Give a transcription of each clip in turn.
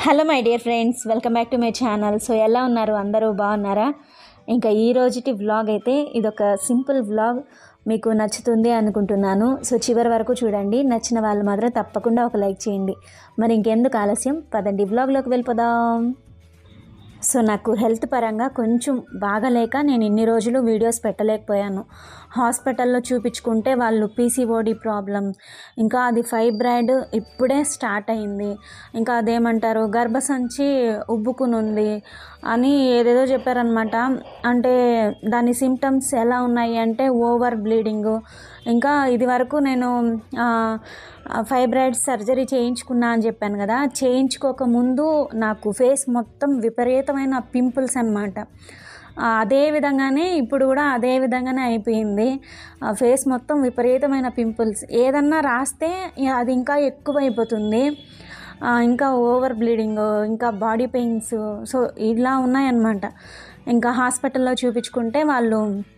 Hello my dear friends, welcome back to my channel. So ఎలా ఉన్నారు? అందరూ బాగున్నారా? ఇంకా ఈ రోజుటి వ్లాగ్ అయితే ఇదొక సింపుల్ వ్లాగ్, మీకు నచ్చుతుంది అనుకుంటున్నాను. సో చివరి వరకు చూడండి. నచ్చిన వాళ్ళు మాత్రం తప్పకుండా ఒక లైక్ చేయండి. మరి ఇంకెందుకు ఆలస్యం, పదండి వ్లాగ్లోకి వెళ్ళిపోదాం. సో నాకు హెల్త్ పరంగా కొంచెం బాగలేక నేను ఇన్ని రోజులు వీడియోస్ పెట్టలేకపోయాను. హాస్పిటల్లో చూపించుకుంటే వాళ్ళు పీసీఓడి ప్రాబ్లం, ఇంకా అది ఫైబ్రాయిడ్ ఇప్పుడే స్టార్ట్ అయింది, ఇంకా అదేమంటారు గర్భసంచి ఉబ్బుకుని ఉంది అని ఏదేదో చెప్పారనమాట. అంటే దాని సిమ్టమ్స్ ఎలా ఉన్నాయి అంటే ఓవర్ బ్లీడింగు. ఇంకా ఇది వరకు నేను ఫైబ్రాయిడ్ సర్జరీ చేయించుకున్నా అని చెప్పాను కదా, చేయించుకోకముందు నాకు ఫేస్ మొత్తం విపరీతమైన పింపుల్స్ అన్నమాట. అదే విధంగానే ఇప్పుడు కూడా అదే విధంగానే అయిపోయింది. ఫేస్ మొత్తం విపరీతమైన పింపుల్స్, ఏదన్నా రాస్తే అది ఇంకా ఎక్కువైపోతుంది, ఇంకా ఓవర్ బ్లీడింగ్, ఇంకా బాడీ పెయిన్స్. సో ఇలా ఉన్నాయన్నమాట. ఇంకా హాస్పిటల్లో చూపించుకుంటే వాళ్ళు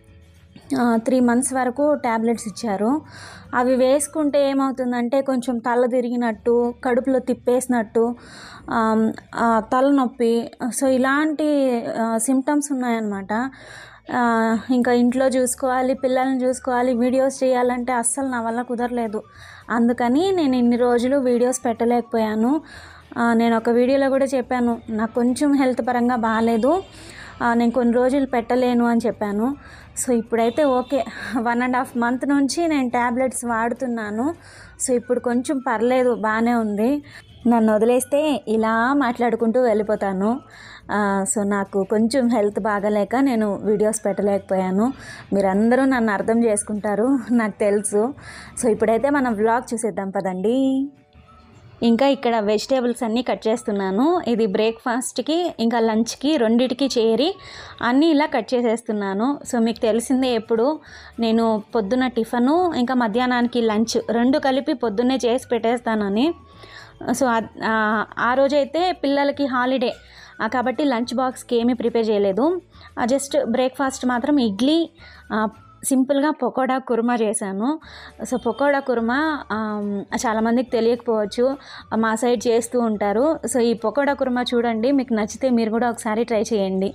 3 months వరకు ట్యాబ్లెట్స్ ఇచ్చారు. అవి వేసుకుంటే ఏమవుతుందంటే కొంచెం తల తిరిగినట్టు, కడుపులో తిప్పేసినట్టు, తలనొప్పి, సో ఇలాంటి సిమ్టమ్స్ ఉన్నాయన్నమాట. ఇంకా ఇంట్లో చూసుకోవాలి, పిల్లల్ని చూసుకోవాలి, వీడియోస్ చేయాలంటే అస్సలు నా వల్ల కుదరలేదు. అందుకని నేను ఇన్ని రోజులు వీడియోస్ పెట్టలేకపోయాను. నేను ఒక వీడియోలో కూడా చెప్పాను, నాకు కొంచెం హెల్త్ పరంగా బాగాలేదు, నేను కొన్ని రోజులు పెట్టలేను అని చెప్పాను. సో ఇప్పుడైతే ఓకే, 1.5 month నుంచి నేను ట్యాబ్లెట్స్ వాడుతున్నాను. సో ఇప్పుడు కొంచెం పర్లేదు, బాగానే ఉంది. నన్ను వదిలేస్తే ఇలా మాట్లాడుకుంటూ వెళ్ళిపోతాను. సో నాకు కొంచెం హెల్త్ బాగాలేక నేను వీడియోస్ పెట్టలేకపోయాను. మీరందరూ నన్ను అర్థం చేసుకుంటారు, నాకు తెలుసు. సో ఇప్పుడైతే మనం వ్లాగ్ చూసేద్దాం పదండి. ఇంకా ఇక్కడ వెజిటేబుల్స్ అన్నీ కట్ చేస్తున్నాను. ఇది బ్రేక్ఫాస్ట్కి ఇంకా లంచ్కి రెండిటికి చేరి అన్నీ ఇలా కట్ చేసేస్తున్నాను. సో మీకు తెలిసిందే, ఎప్పుడు నేను పొద్దున్న టిఫను ఇంకా మధ్యాహ్నానికి లంచ్ రెండు కలిపి పొద్దున్నే చేసి పెట్టేస్తానని. సో ఆ రోజైతే పిల్లలకి హాలిడే కాబట్టి లంచ్ బాక్స్కి ఏమీ ప్రిపేర్ చేయలేదు. జస్ట్ బ్రేక్ఫాస్ట్ మాత్రం ఇడ్లీ, సింపుల్గా పకోడా కుర్మా చేశాను. సో పకోడా కుర్మా చాలామందికి తెలియకపోవచ్చు, మా సైడ్ చేస్తూ ఉంటారు. సో ఈ పకోడా కుర్మా చూడండి, మీకు నచ్చితే మీరు కూడా ఒకసారి ట్రై చేయండి.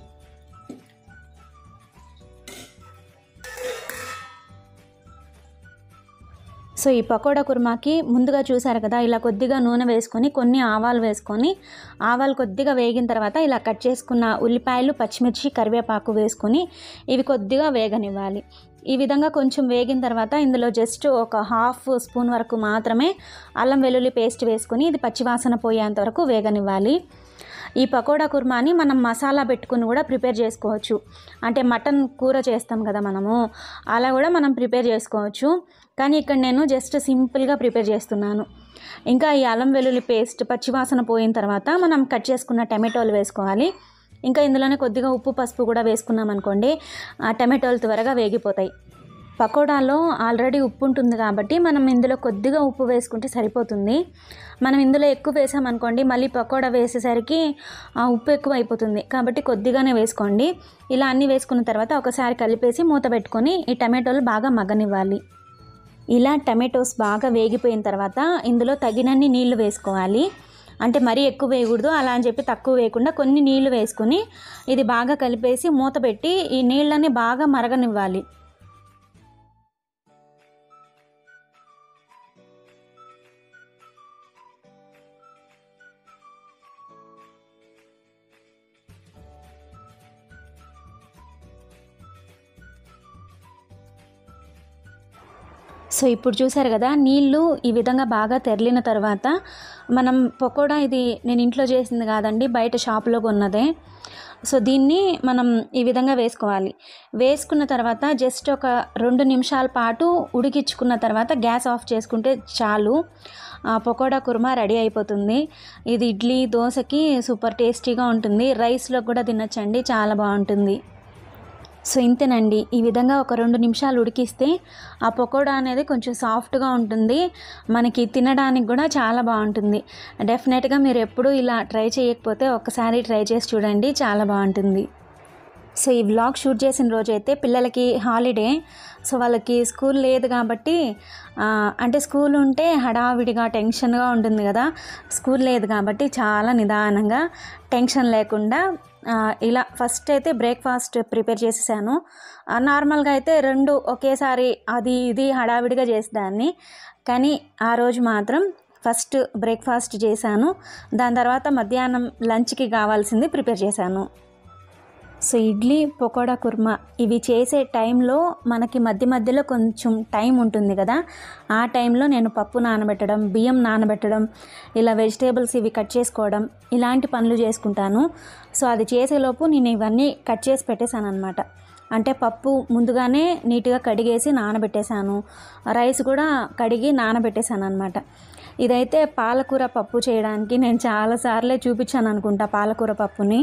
సో ఈ పకోడా కుర్మాకి ముందుగా చూసారు కదా, ఇలా కొద్దిగా నూనె వేసుకొని కొన్ని ఆవాలు వేసుకొని, ఆవాలు కొద్దిగా వేగిన తర్వాత ఇలా కట్ చేసుకున్న ఉల్లిపాయలు, పచ్చిమిర్చి, కరివేపాకు వేసుకొని ఇవి కొద్దిగా వేగనివ్వాలి. ఈ విధంగా కొంచెం వేగిన తర్వాత ఇందులో జస్ట్ ఒక 1/2 స్పూన్ వరకు మాత్రమే అల్లం వెల్లుల్లి పేస్ట్ వేసుకొని ఇది పచ్చివాసన పోయేంత వరకు వేగనివ్వాలి. ఈ పకోడా కుర్మాని మనం మసాలా పెట్టుకుని కూడా ప్రిపేర్ చేసుకోవచ్చు. అంటే మటన్ కూర చేస్తాం కదా మనము, అలా కూడా మనం ప్రిపేర్ చేసుకోవచ్చు. కానీ ఇక్కడ నేను జస్ట్ సింపుల్గా ప్రిపేర్ చేస్తున్నాను. ఇంకా ఈ అల్లం వెల్లుల్లి పేస్ట్ పచ్చివాసన పోయిన తర్వాత మనం కట్ చేసుకున్న టమాటోలు వేసుకోవాలి. ఇంకా ఇందులోనే కొద్దిగా ఉప్పు, పసుపు కూడా వేసుకున్నాం అనుకోండి, ఆ టమాటోలు త్వరగా వేగిపోతాయి. పకోడాలో ఆల్రెడీ ఉప్పు ఉంటుంది కాబట్టి మనం ఇందులో కొద్దిగా ఉప్పు వేసుకుంటే సరిపోతుంది. మనం ఇందులో ఎక్కువ వేసామనుకోండి, మళ్ళీ పకోడా వేసేసరికి ఉప్పు ఎక్కువ అయిపోతుంది, కాబట్టి కొద్దిగానే వేసుకోండి. ఇలా అన్నీ వేసుకున్న తర్వాత ఒకసారి కలిపేసి మూత పెట్టుకొని ఈ టమాటోలు బాగా మగ్గనివ్వాలి. ఇలా టమాటోస్ బాగా వేగిపోయిన తర్వాత ఇందులో తగినన్ని నీళ్లు వేసుకోవాలి. అంటే మరీ ఎక్కువ వేయకూడదు, అలా అని చెప్పి తక్కువ వేయకుండా కొన్ని నీళ్లు వేసుకొని ఇది బాగా కలిపేసి మూత పెట్టి ఈ నీళ్ళని బాగా మరగనివ్వాలి. సో ఇప్పుడు చూసారు కదా, నీళ్ళు ఈ విధంగా బాగా తెరిలిన తర్వాత మనం పకోడా, ఇది నేను ఇంట్లో చేసింది కాదండి, బయట షాప్లో కొన్నదే. సో దీన్ని మనం ఈ విధంగా వేసుకోవాలి. వేసుకున్న తర్వాత జస్ట్ ఒక 2 నిమిషాల పాటు ఉడికించుకున్న తర్వాత గ్యాస్ ఆఫ్ చేసుకుంటే చాలు, పకోడా కుర్మా రెడీ అయిపోతుంది. ఇది ఇడ్లీ, దోశకి సూపర్ టేస్టీగా ఉంటుంది. రైస్లో కూడా తినచ్చండి, చాలా బాగుంటుంది. సో ఇంతేనండి, ఈ విధంగా ఒక 2 నిమిషాలు ఉడికిస్తే ఆ పకోడా అనేది కొంచెం సాఫ్ట్గా ఉంటుంది, మనకి తినడానికి కూడా చాలా బాగుంటుంది. డెఫినెట్గా మీరు ఎప్పుడూ ఇలా ట్రై చేయకపోతే ఒక్కసారి ట్రై చేసి చూడండి, చాలా బాగుంటుంది. సో ఈ వ్లాగ్ షూట్ చేసిన రోజైతే పిల్లలకి హాలిడే. సో వాళ్ళకి స్కూల్ లేదు కాబట్టి అంటే స్కూల్ ఉంటే హడావిడిగా టెన్షన్గా ఉంటుంది కదా, స్కూల్ లేదు కాబట్టి చాలా నిదానంగా టెన్షన్ లేకుండా ఇలా ఫస్ట్ అయితే బ్రేక్ఫాస్ట్ ప్రిపేర్ చేసేసాను. నార్మల్గా అయితే 2 ఒకేసారి అది ఇది హడావిడిగా చేసేదాన్ని, కానీ ఆ రోజు మాత్రం ఫస్ట్ బ్రేక్ఫాస్ట్ చేశాను, దాని తర్వాత మధ్యాహ్నం లంచ్కి కావాల్సింది ప్రిపేర్ చేశాను. సో ఇడ్లీ, పకోడా, కుర్మా ఇవి చేసే టైంలో మనకి మధ్య మధ్యలో కొంచెం టైం ఉంటుంది కదా, ఆ టైంలో నేను పప్పు నానబెట్టడం, బియ్యం నానబెట్టడం, ఇలా వెజిటేబుల్స్ ఇవి కట్ చేసుకోవడం ఇలాంటి పనులు చేసుకుంటాను. సో అది చేసేలోపు నేను ఇవన్నీ కట్ చేసి పెట్టేశాను అనమాట. అంటే పప్పు ముందుగానే నీట్గా కడిగేసి నానబెట్టేశాను, రైస్ కూడా కడిగి నానబెట్టేశాను అనమాట. ఇదైతే పాలకూర పప్పు చేయడానికి నేను చాలాసార్లే చూపించాను అనుకుంటా పాలకూర పప్పుని.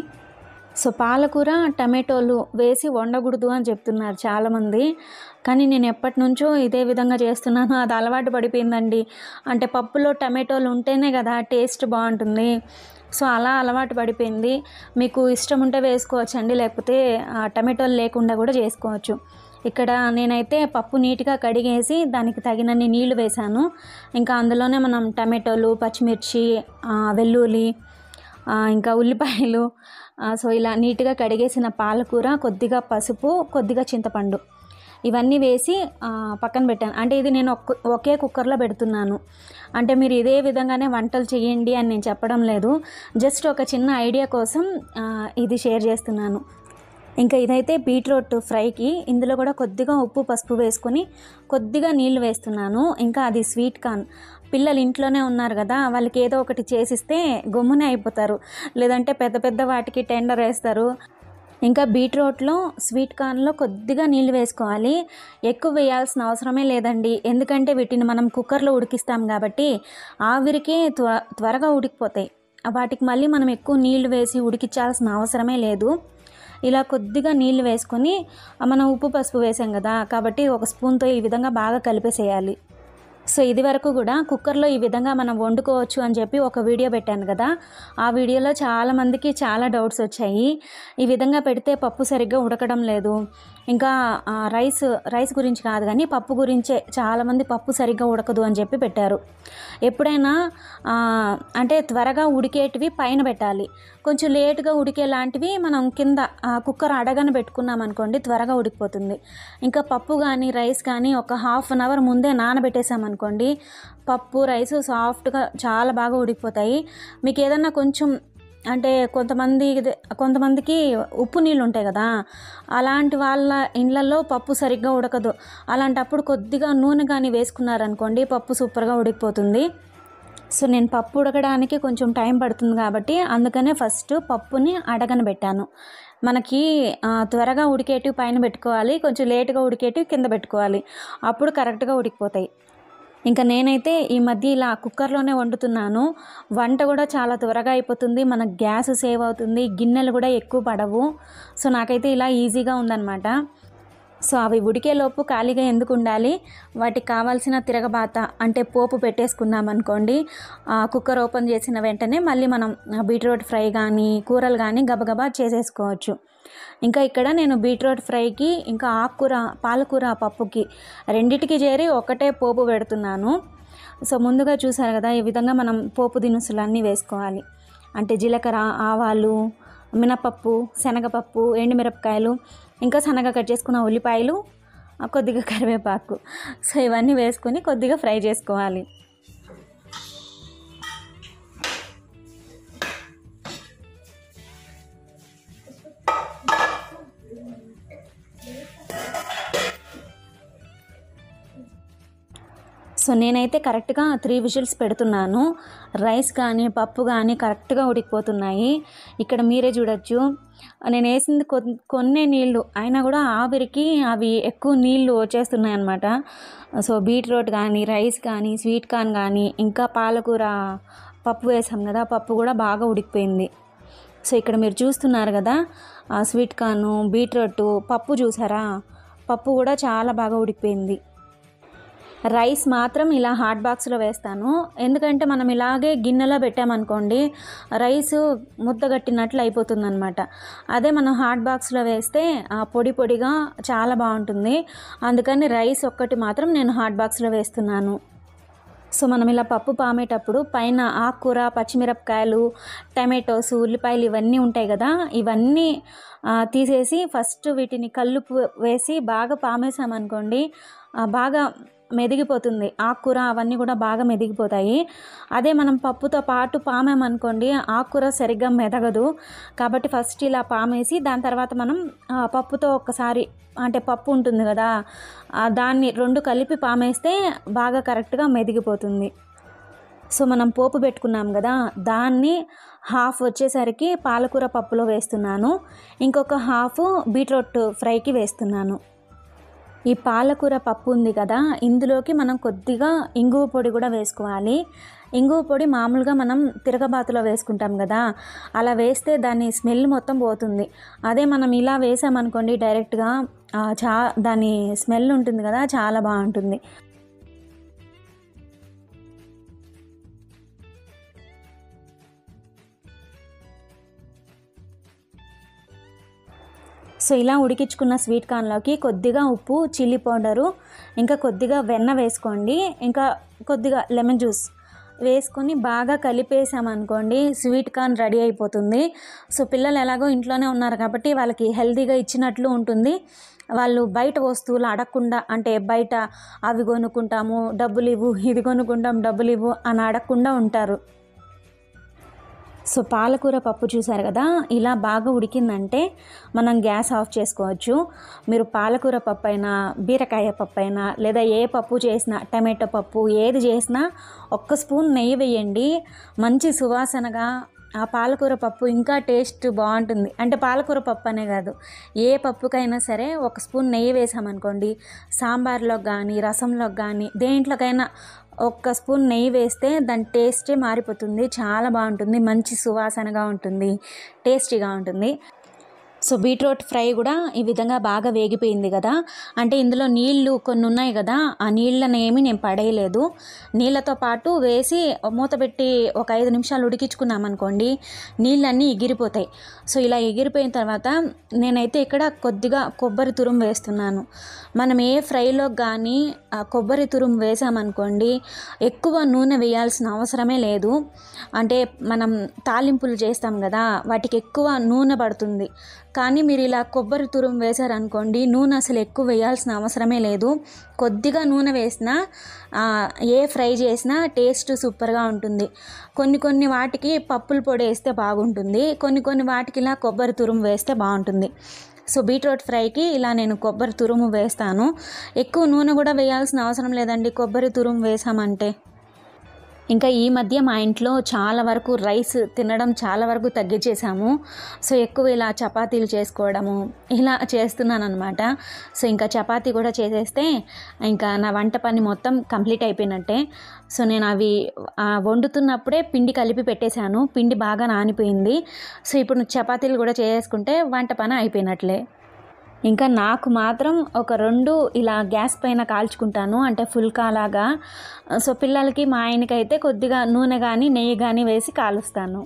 సో పాలకూర టమాటోలు వేసి వండకూడదు అని చెప్తున్నారు చాలామంది, కానీ నేను ఎప్పటి నుంచో ఇదే విధంగా చేస్తున్నాను, అది అలవాటు పడిపోయిందండి. అంటే పప్పులో టమాటోలు ఉంటేనే కదా టేస్ట్ బాగుంటుంది. సో అలా అలవాటు పడిపోయింది. మీకు ఇష్టం ఉంటే వేసుకోవచ్చండి, లేకపోతే టమాటోలు లేకుండా కూడా చేసుకోవచ్చు. ఇక్కడ నేనైతే పప్పు నీట్గా కడిగేసి దానికి తగినన్ని నీళ్లు వేశాను. ఇంకా అందులోనే మనం టమాటోలు, పచ్చిమిర్చి, వెల్లుల్లి, ఇంకా ఉల్లిపాయలు, సో ఇలా నీట్గా కడిగేసిన పాలకూర, కొద్దిగా పసుపు, కొద్దిగా చింతపండు ఇవన్నీ వేసి పక్కన పెట్టాను. అంటే ఇది నేను ఒకే కుక్కర్లో పెడుతున్నాను, అంటే మీరు ఇదే విధంగానే వంటలు చేయండి అని నేను చెప్పడం లేదు, జస్ట్ ఒక చిన్న ఐడియా కోసం ఇది షేర్ చేస్తున్నాను. ఇంకా ఇదైతే బీట్రూట్ ఫ్రైకి ఇందులో కూడా కొద్దిగా ఉప్పు, పసుపు వేసుకొని కొద్దిగా నీళ్లు వేస్తున్నాను. ఇంకా అది స్వీట్ కార్న్, పిల్లలు ఇంట్లోనే ఉన్నారు కదా, వాళ్ళకి ఏదో ఒకటి చేసిస్తే గమ్మునే అయిపోతారు, లేదంటే పెద్ద పెద్ద వాటికి టెండర్ వేస్తారు. ఇంకా బీట్రూట్లో, స్వీట్ కార్న్లో కొద్దిగా నీళ్ళు వేసుకోవాలి, ఎక్కువ వేయాల్సిన అవసరమే లేదండి, ఎందుకంటే వీటిని మనం కుక్కర్లో ఉడికిస్తాం కాబట్టి ఆవిరికి త్వరగా ఉడికిపోతాయి. వాటికి మళ్ళీ మనం ఎక్కువ నీళ్లు వేసి ఉడికించాల్సిన అవసరమే లేదు. ఇలా కొద్దిగా నీళ్ళు వేసుకొని మనం ఉప్పు, పసుపు వేసాం కదా కాబట్టి ఒక స్పూన్తో ఈ విధంగా బాగా కలిపేసేయాలి. సో ఇది వరకు కూడా కుక్కర్లో ఈ విధంగా మనం వండుకోవచ్చు అని చెప్పి ఒక వీడియో పెట్టాను కదా, ఆ వీడియోలో చాలామందికి చాలా డౌట్స్ వచ్చాయి. ఈ విధంగా పెడితే పప్పు సరిగ్గా ఉడకడం లేదు, ఇంకా రైస్ గురించి కాదు కానీ పప్పు గురించే చాలామంది పప్పు సరిగ్గా ఉడకదు అని చెప్పి పెట్టారు. ఎప్పుడైనా అంటే త్వరగా ఉడికేటివి పైన పెట్టాలి, కొంచెం లేటుగా ఉడికేలాంటివి మనం కింద కుక్కర్ అడగన పెట్టుకున్నాం అనుకోండి త్వరగా ఉడికిపోతుంది. ఇంకా పప్పు కానీ రైస్ కానీ ఒక హాఫ్ అన్ అవర్ ముందే నానబెట్టేసామనుకోండి, పప్పు రైస్ సాఫ్ట్గా చాలా బాగా ఉడికిపోతాయి. మీకు ఏదన్నా కొంచెం అంటే కొంతమందికి ఉప్పు నీళ్ళు ఉంటాయి కదా, అలాంటి వాళ్ళ ఇళ్ళల్లో పప్పు సరిగ్గా ఉడకదు, అలాంటప్పుడు కొద్దిగా నూనె కానీ వేసుకున్నారనుకోండి పప్పు సూపర్గా ఉడికిపోతుంది. సో నేను పప్పు ఉడకడానికి కొంచెం టైం పడుతుంది కాబట్టి అందుకనే ఫస్ట్ పప్పుని అడగన పెట్టాను. మనకి త్వరగా ఉడికేటివి పైన పెట్టుకోవాలి, కొంచెం లేటుగా ఉడికేటివి కింద పెట్టుకోవాలి, అప్పుడు కరెక్ట్గా ఉడికిపోతాయి. ఇంకా నేనైతే ఈ మధ్య ఇలా కుక్కర్లోనే వండుతున్నాను, వంట కూడా చాలా త్వరగా అయిపోతుంది, మనకు గ్యాస్ సేవ్ అవుతుంది, గిన్నెలు కూడా ఎక్కువ పడవు. సో నాకైతే ఇలా ఈజీగా ఉందన్నమాట. సో అవి ఉడికేలోపు ఖాళీగా ఎందుకు ఉండాలి, వాటికి కావాల్సిన తిరగబాత అంటే పోపు పెట్టేసుకున్నాం అనుకోండి, కుక్కర్ ఓపెన్ చేసిన వెంటనే మళ్ళీ మనం బీట్రూట్ ఫ్రై కానీ కూరలు కానీ గబగబా చేసేసుకోవచ్చు. ఇంకా ఇక్కడ నేను బీట్రూట్ ఫ్రైకి ఇంకా పాలకూర పప్పుకి రెండిటికి చేరి ఒకటే పోపు పెడుతున్నాను. సో ముందుగా చూసారు కదా ఈ విధంగా మనం పోపు దినుసులు అన్నీ వేసుకోవాలి. అంటే జీలకర్ర, ఆవాలు, మినపప్పు, శనగపప్పు, ఎండుమిరపకాయలు, ఇంకా సన్నగా కట్ చేసుకున్న ఉల్లిపాయలు, కొద్దిగా కరివేపాకు, సో ఇవన్నీ వేసుకొని కొద్దిగా ఫ్రై చేసుకోవాలి. సో నేనైతే కరెక్ట్గా 3 విజిల్స్ పెడుతున్నాను, రైస్ కానీ పప్పు కానీ కరెక్ట్గా ఉడికిపోతున్నాయి. ఇక్కడ మీరే చూడొచ్చు, నేను వేసింది కొన్ని నీళ్ళు అయినా కూడా ఆవిరికి అవి ఎక్కువ నీళ్ళు వచ్చేస్తున్నాయి అన్నమాట. సో బీట్రూట్ కానీ రైస్ కానీ స్వీట్ కార్న్ కానీ ఇంకా పాలకూర పప్పు వేసాం కదా, పప్పు కూడా బాగా ఉడికిపోయింది. సో ఇక్కడ మీరు చూస్తున్నారు కదా స్వీట్ కార్ను, బీట్రూట్, పప్పు చూసారా, పప్పు కూడా చాలా బాగా ఉడికిపోయింది. రైస్ మాత్రం ఇలా హాట్ బాక్స్లో వేస్తాను. ఎందుకంటే మనం ఇలాగే గిన్నెలో పెట్టామనుకోండి రైసు ముద్దగట్టినట్లు అయిపోతుందన్నమాట. అదే మనం హాట్ బాక్స్లో వేస్తే పొడి పొడిగా చాలా బాగుంటుంది. అందుకని రైస్ ఒక్కటి మాత్రం నేను హాట్ బాక్స్లో వేస్తున్నాను. సో మనం ఇలా పప్పు పామేటప్పుడు పైన ఆకుకూర, పచ్చిమిరపకాయలు, టమాటోస్, ఉల్లిపాయలు ఇవన్నీ ఉంటాయి కదా, ఇవన్నీ తీసేసి ఫస్ట్ వీటిని కల్లుపు వేసి బాగా పామేసామనుకోండి బాగా మెదిగిపోతుంది. ఆకుకూర అవన్నీ కూడా బాగా మెదిగిపోతాయి. అదే మనం పప్పుతో పాటు పామామనుకోండి ఆకుకూర సరిగ్గా మెదగదు. కాబట్టి ఫస్ట్ ఇలా పామేసి దాని తర్వాత మనం పప్పుతో ఒక్కసారి అంటే పప్పు ఉంటుంది కదా దాన్ని 2 కలిపి పామేస్తే బాగా కరెక్ట్గా మెదిగిపోతుంది. సో మనం పోపు పెట్టుకున్నాం కదా దాన్ని హాఫ్ వచ్చేసరికి పాలకూర పప్పులో వేస్తున్నాను. ఇంకొక హాఫ్ బీట్రూట్ ఫ్రైకి వేస్తున్నాను. ఈ పాలకూర పప్పు ఉంది కదా ఇందులోకి మనం కొద్దిగా ఇంగువ పొడి కూడా వేసుకోవాలి. ఇంగువ పొడి మామూలుగా మనం తిరగబాతులో వేసుకుంటాం కదా అలా వేస్తే దాని స్మెల్ మొత్తం పోతుంది. అదే మనం ఇలా వేసామనుకోండి డైరెక్ట్గా దాని స్మెల్ ఉంటుంది కదా చాలా బాగుంటుంది. సో ఇలా ఉడికించుకున్న స్వీట్ కార్న్లోకి కొద్దిగా ఉప్పు, చిల్లీ పౌడరు, ఇంకా కొద్దిగా వెన్న వేసుకోండి. ఇంకా కొద్దిగా లెమన్ జ్యూస్ వేసుకొని బాగా కలిపేసామనుకోండి స్వీట్ కార్న్ రెడీ అయిపోతుంది. సో పిల్లలు ఎలాగో ఇంట్లోనే ఉన్నారు కాబట్టి వాళ్ళకి హెల్తీగా ఇచ్చినట్లు ఉంటుంది. వాళ్ళు బయట వస్తువులు అడగకుండా అంటే బయట అవి కొనుక్కుంటాము డబ్బులు ఇవ్వు, ఇది కొనుక్కుంటాం డబ్బులు ఇవ్వు అని అడగకుండా ఉంటారు. సో పాలకూర పప్పు చూసారు కదా ఇలా బాగా ఉడికిందంటే మనం గ్యాస్ ఆఫ్ చేసుకోవచ్చు. మీరు పాలకూర పప్పు అయినా, బీరకాయ పప్పు అయినా, లేదా ఏ పప్పు చేసినా, టమాటో పప్పు ఏది చేసినా 1 స్పూన్ నెయ్యి వేయండి. మంచి సువాసనగా ఆ పాలకూర పప్పు ఇంకా టేస్ట్ బాగుంటుంది. అంటే పాలకూర పప్పు అనే కాదు ఏ పప్పుకైనా సరే 1 స్పూన్ నెయ్యి వేసామనుకోండి సాంబార్లోకి కానీ, రసంలోకి కానీ, దేంట్లోకైనా 1 స్పూన్ నెయ్యి వేస్తే దాని టేస్టే మారిపోతుంది. చాలా బాగుంటుంది, మంచి సువాసనగా ఉంటుంది, టేస్టీగా ఉంటుంది. సో బీట్రూట్ ఫ్రై కూడా ఈ విధంగా బాగా వేగిపోయింది కదా, అంటే ఇందులో నీళ్లు కొన్ని ఉన్నాయి కదా ఆ నీళ్ళనేమి నేను పడేయలేదు. నీళ్ళతో పాటు వేసి మూత పెట్టి ఒక 5 నిమిషాలు ఉడికించుకున్నామనుకోండి నీళ్ళన్నీ ఎగిరిపోతాయి. సో ఇలా ఎగిరిపోయిన తర్వాత నేనైతే ఇక్కడ కొద్దిగా కొబ్బరి తురుము వేస్తున్నాను. మనం ఏ ఫ్రైలో కానీ కొబ్బరి తురుము వేసామనుకోండి ఎక్కువ నూనె వేయాల్సిన అవసరమే లేదు. అంటే మనం తాలింపులు చేస్తాం కదా వాటికి ఎక్కువ నూనె పడుతుంది. కానీ మీరు ఇలా కొబ్బరి తురుము వేశారనుకోండి నూనె అసలు ఎక్కువ వేయాల్సిన అవసరమే లేదు. కొద్దిగా నూనె వేసినా ఏ ఫ్రై చేసినా టేస్ట్ సూపర్గా ఉంటుంది. కొన్ని వాటికి పప్పుల పొడి వేస్తే బాగుంటుంది, కొన్ని వాటికి ఇలా కొబ్బరి తురుము వేస్తే బాగుంటుంది. సో బీట్రూట్ ఫ్రైకి ఇలా నేను కొబ్బరి తురుము వేస్తాను. ఎక్కువ నూనె కూడా వేయాల్సిన అవసరం లేదండి కొబ్బరి తురుము వేసామంటే. ఇంకా ఈ మధ్య మా ఇంట్లో చాలా వరకు రైస్ తినడం చాలా వరకు తగ్గించేసాము. సో ఎక్కువ ఇలా చపాతీలు చేసుకోవడము ఇలా చేస్తున్నాను అనమాట. సో ఇంకా చపాతీ కూడా చేసేస్తే ఇంకా నా వంట పని మొత్తం కంప్లీట్ అయిపోయినట్టే. సో నేను అవి వండుతున్నప్పుడే పిండి కలిపి పెట్టేశాను, పిండి బాగా నానిపోయింది. సో ఇప్పుడు చపాతీలు కూడా చేసుకుంటే వంట పని అయిపోయినట్లే. ఇంకా నాకు మాత్రం ఒక 2 ఇలా గ్యాస్ పైన కాల్చుకుంటాను, అంటే ఫుల్కాలాగా. సో పిల్లలకి మా ఆయనకైతే కొద్దిగా నూనె కానీ నెయ్యి కానీ వేసి కాలుస్తాను.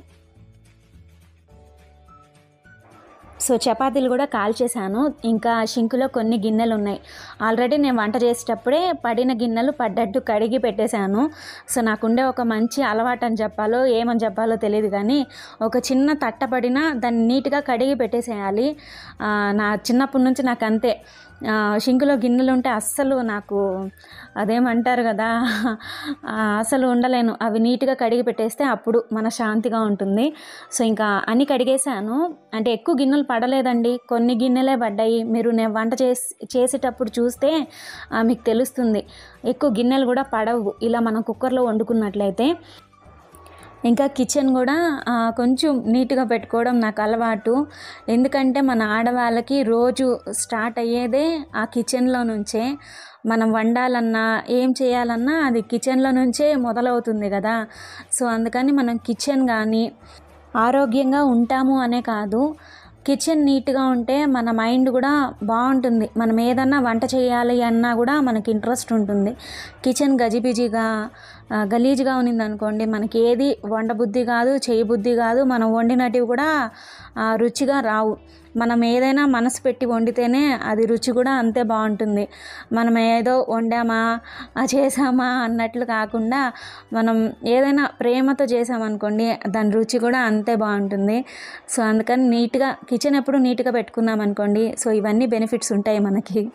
సో చపాతీలు కూడా కాల్చేసాను. ఇంకా షింకులో కొన్ని గిన్నెలు ఉన్నాయి. ఆల్రెడీ నేను వంట చేసేటప్పుడే పడిన గిన్నెలు పడ్డట్టు కడిగి పెట్టేశాను. సో నాకుండే ఒక మంచి అలవాటు అని చెప్పాలో ఏమని చెప్పాలో తెలియదు కానీ ఒక చిన్న తట్ట పడినా దాన్ని నీట్గా కడిగి పెట్టేసేయాలి. నా చిన్నప్పటి నుంచి నాకు అంతే. షింకులో గిన్నెలు ఉంటే అస్సలు నాకు అదేమంటారు కదా అసలు ఉండలేను. అవి నీట్గా కడిగి పెట్టేస్తే అప్పుడు మన శాంతిగా ఉంటుంది. సో ఇంకా అన్నీ కడిగేసాను. అంటే ఎక్కువ గిన్నెలు పడలేదండి, కొన్ని గిన్నెలే పడ్డాయి. మీరు నేను వంట చేసేటప్పుడు చూస్తే మీకు తెలుస్తుంది. ఎక్కువ గిన్నెలు కూడా పడవు ఇలా మనం కుక్కర్లో వండుకున్నట్లయితే. ఇంకా కిచెన్ కూడా కొంచెం నీట్గా పెట్టుకోవడం నాకు అలవాటు. ఎందుకంటే మన ఆడవాళ్ళకి రోజు స్టార్ట్ అయ్యేదే ఆ కిచెన్లో నుంచే. మనం వండాలన్నా ఏం చేయాలన్నా అది కిచెన్లో నుంచే మొదలవుతుంది కదా. సో అందుకని మనం కిచెన్ కానీ ఆరోగ్యంగా ఉంటాము అనే కాదు, కిచెన్ నీట్గా ఉంటే మన మైండ్ కూడా బాగుంటుంది. మనం ఏదన్నా వంట చేయాలి అన్నా కూడా మనకి ఇంట్రెస్ట్ ఉంటుంది. కిచెన్ గజిబిజిగా గలీజ్గా ఉన్నిందనుకోండి, మనకి ఏది వండబుద్ధి కాదు, చేయబుద్ధి కాదు, మనం వండినటివి కూడా రుచిగా రావు. మనం ఏదైనా మనసు పెట్టి వండితేనే అది రుచి కూడా అంతే బాగుంటుంది. మనం ఏదో వండామా చేసామా అన్నట్లు కాకుండా మనం ఏదైనా ప్రేమతో చేసామనుకోండి, దాని రుచి కూడా అంతే బాగుంటుంది. సో అందుకని నీట్గా కిచెన్ ఎప్పుడు నీట్గా పెట్టుకున్నాం అనుకోండి, సో ఇవన్నీ బెనిఫిట్స్ ఉంటాయి మనకి.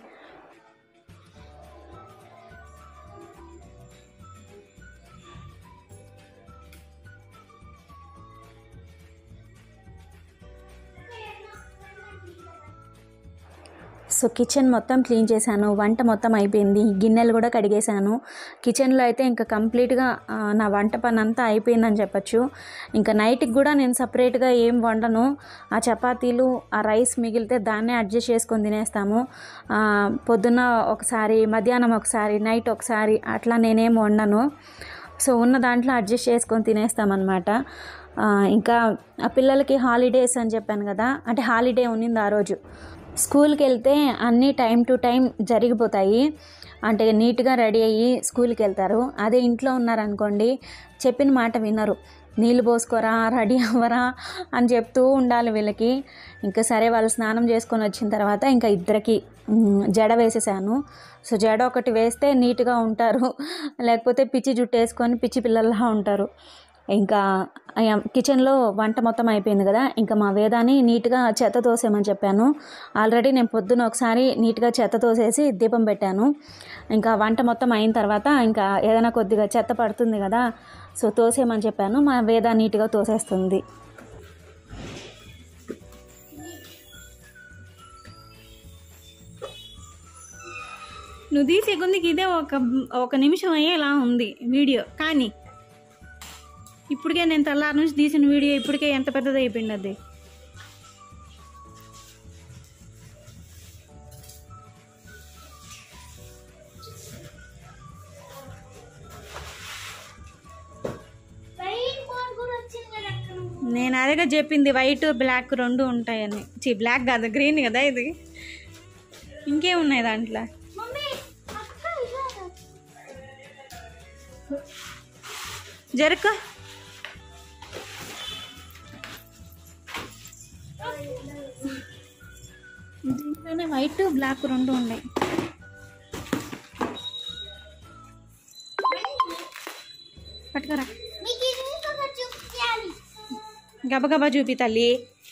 సో కిచెన్ మొత్తం క్లీన్ చేశాను, వంట మొత్తం అయిపోయింది, గిన్నెలు కూడా కడిగేశాను. కిచెన్లో అయితే ఇంకా కంప్లీట్గా నా వంట పని అంతా అయిపోయిందని చెప్పచ్చు. ఇంకా నైట్కి కూడా నేను సపరేట్గా ఏం వండను. ఆ చపాతీలు ఆ రైస్ మిగిలితే దాన్నే అడ్జస్ట్ చేసుకొని తినేస్తాము. పొద్దున్న ఒకసారి, మధ్యాహ్నం ఒకసారి, నైట్ ఒకసారి అట్లా నేనేం వండను. సో ఉన్న దాంట్లో అడ్జస్ట్ చేసుకొని తినేస్తామన్నమాట. ఇంకా ఆ పిల్లలకి హాలిడేస్ అని చెప్పాను కదా, అంటే హాలిడే ఉన్నింది ఆ రోజు. స్కూల్కి వెళ్తే అన్నీ టైం టు టైం జరిగిపోతాయి, అంటే నీట్గా రెడీ అయ్యి స్కూల్కి వెళ్తారు. అదే ఇంట్లో ఉన్నారనుకోండి, చెప్పిన మాట వినరు. నీళ్ళు పోసుకోరా, రెడీ అవ్వరా అని చెప్తూ ఉండాలి వీళ్ళకి. ఇంకా సరే వాళ్ళు స్నానం చేసుకొని వచ్చిన తర్వాత ఇంకా ఇద్దరికి జడ వేసేసాను. సో జడ ఒకటి వేస్తే నీట్గా ఉంటారు, లేకపోతే పిచ్చి జుట్టు వేసుకొని పిచ్చి పిల్లల్లా ఉంటారు. ఇంకా కిచెన్లో వంట మొత్తం అయిపోయింది కదా, ఇంకా మా వేదాన్ని నీట్గా చెత్త తోసేయమని చెప్పాను. ఆల్రెడీ నేను పొద్దున ఒకసారి నీట్గా చెత్త తోసేసి దీపం పెట్టాను. ఇంకా వంట మొత్తం అయిన తర్వాత ఇంకా ఏదైనా కొద్దిగా చెత్త పడుతుంది కదా, సో తోసేయమని చెప్పాను. మా వేద నీట్గా తోసేస్తుంది. నువ్వు తీసే కొందికి ఇదే ఒక నిమిషం అయ్యేలా ఉంది వీడియో, కానీ ఇప్పటికే నేను తెల్లారి నుంచి తీసిన వీడియో ఇప్పటికే ఎంత పెద్దది అయిపోయింది అది. నేను అదేగా చెప్పింది, వైట్ బ్లాక్ రెండు ఉంటాయని. బ్లాక్ కాదు, గ్రీన్ కదా ఇది. ఇంకేమున్నాయి దాంట్లో? జరక దీంట్లోనే వైట్ బ్లాక్ రెండు ఉన్నాయి. పట్టుకరా, గబగబా చూపి తల్లి.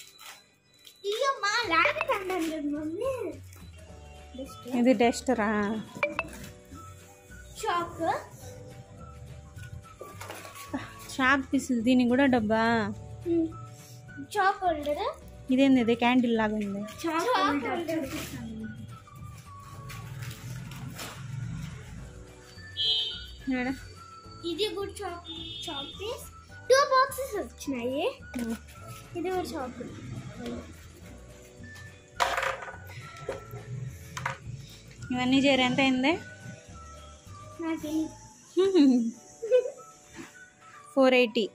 ఇది డస్టరా? షాప్ పీసులు, దీనికి కూడా డబ్బా. ఇదేంది, ఇది క్యాండిల్ లాగా ఉంది. ఇది కూడా చాక్ పీస్. 2 బాక్సెస్ వచ్చినాయి. ఇది కూడా చాక్. ఇవన్నీ చేరి ఎంత అయింది? 480.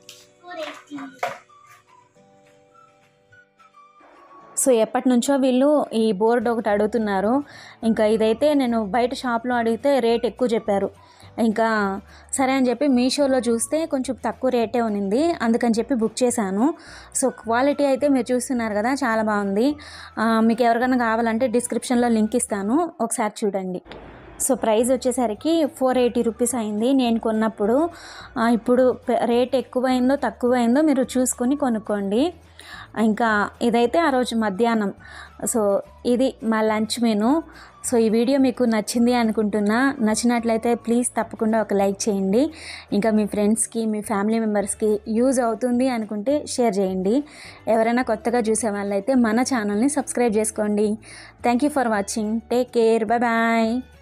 సో ఎప్పటి నుంచో వీళ్ళు ఈ బోర్డు ఒకటి అడుగుతున్నారు. ఇంకా ఇదైతే నేను బయట షాప్లో అడిగితే రేట్ ఎక్కువ చెప్పారు. ఇంకా సరే అని చెప్పి మీషోలో చూస్తే కొంచెం తక్కువ రేటే ఉన్నింది, అందుకని చెప్పి బుక్ చేశాను. సో క్వాలిటీ అయితే మీరు చూస్తున్నారు కదా, చాలా బాగుంది. మీకు ఎవరికైనా కావాలంటే డిస్క్రిప్షన్లో లింక్ ఇస్తాను, ఒకసారి చూడండి. సో ప్రైస్ వచ్చేసరికి 480 రూపీస్ అయింది నేను కొన్నప్పుడు. ఇప్పుడు రేట్ ఎక్కువైందో తక్కువైందో మీరు చూసుకొని కొనుక్కోండి. ఇంకా ఇదైతే ఆ రోజు మధ్యాహ్నం. సో ఇది మా లంచ్ మెనూ. సో ఈ వీడియో మీకు నచ్చింది అనుకుంటున్నా. నచ్చినట్లయితే ప్లీజ్ తప్పకుండా ఒక లైక్ చేయండి. ఇంకా మీ ఫ్రెండ్స్కి, మీ ఫ్యామిలీ మెంబర్స్కి యూజ్ అవుతుంది అనుకుంటే షేర్ చేయండి. ఎవరైనా కొత్తగా చూసే వాళ్ళైతే మన ఛానల్ని సబ్స్క్రైబ్ చేసుకోండి. Thank you for watching. Take care. Bye bye.